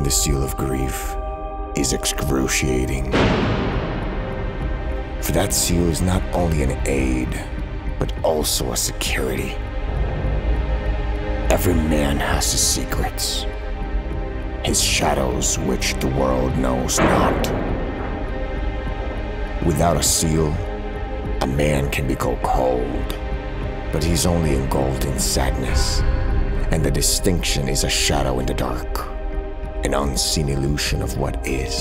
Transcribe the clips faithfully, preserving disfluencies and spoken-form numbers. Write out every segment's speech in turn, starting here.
the seal of grief is excruciating. For that seal is not only an aid, but also a security. Every man has his secrets, his shadows which the world knows not. Without a seal, a man can be cold, but he's only engulfed in sadness, and the distinction is a shadow in the dark, an unseen illusion of what is.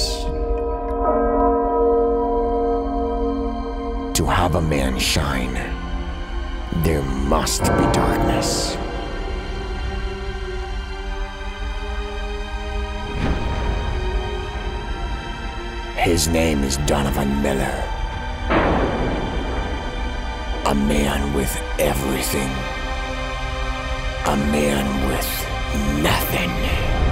To have a man shine, there must be darkness. His name is Donovan Miller. A man with everything. A man with nothing.